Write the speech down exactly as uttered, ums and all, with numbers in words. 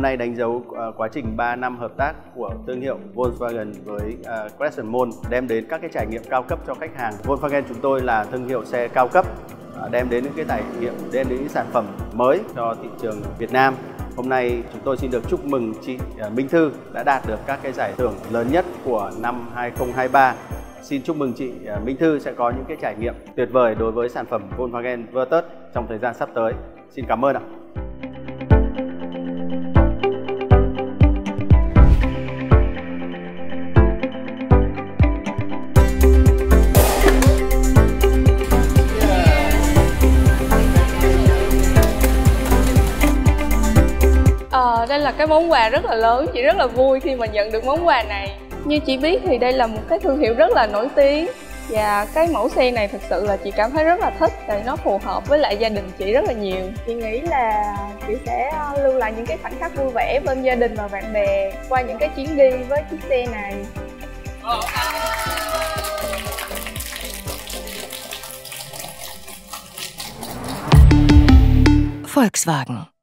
nay đánh dấu uh, quá trình ba năm hợp tác của thương hiệu Volkswagen với uh, Crescent Mall, đem đến các cái trải nghiệm cao cấp cho khách hàng. Volkswagen chúng tôi là thương hiệu xe cao cấp, uh, đem đến những cái trải nghiệm, đem đến những sản phẩm mới cho thị trường Việt Nam. Hôm nay chúng tôi xin được chúc mừng chị uh, Minh Thư đã đạt được các cái giải thưởng lớn nhất của năm hai không hai ba. Xin chúc mừng chị uh, Minh Thư sẽ có những cái trải nghiệm tuyệt vời đối với sản phẩm Volkswagen Virtus trong thời gian sắp tới. Xin cảm ơn ạ. Ờ, đây là cái món quà rất là lớn, chị rất là vui khi mà nhận được món quà này. Như chị biết thì đây là một cái thương hiệu rất là nổi tiếng, và cái mẫu xe này thực sự là chị cảm thấy rất là thích, tại nó phù hợp với lại gia đình chị rất là nhiều. Chị nghĩ là chị sẽ lưu lại những cái khoảnh khắc vui vẻ bên gia đình và bạn bè qua những cái chuyến đi với chiếc xe này. Volkswagen.